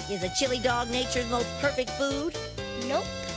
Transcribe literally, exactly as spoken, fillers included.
Is a chili dog nature's most perfect food? Nope.